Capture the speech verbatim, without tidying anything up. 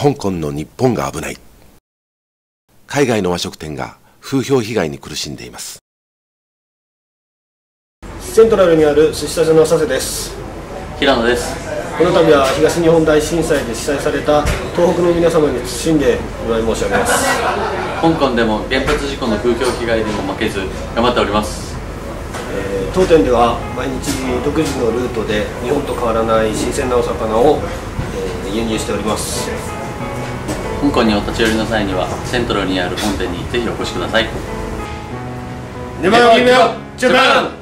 香港の日本が危ない。海外の和食店が風評被害に苦しんでいます。 セントラルにある寿司タジの佐世です。 平野です。 この度は東日本大震災で被災された東北の皆様に謹んでお祝い申し上げます。 香港でも原発事故の風評被害にも負けず頑張っております。 えー、当店では毎日独自のルートで日本と変わらない新鮮なお魚を、えー、輸入しております。 香港にお立ち寄りの際にはセントラルにある本店にぜひお越しください。 ネバーギブアップジャパン。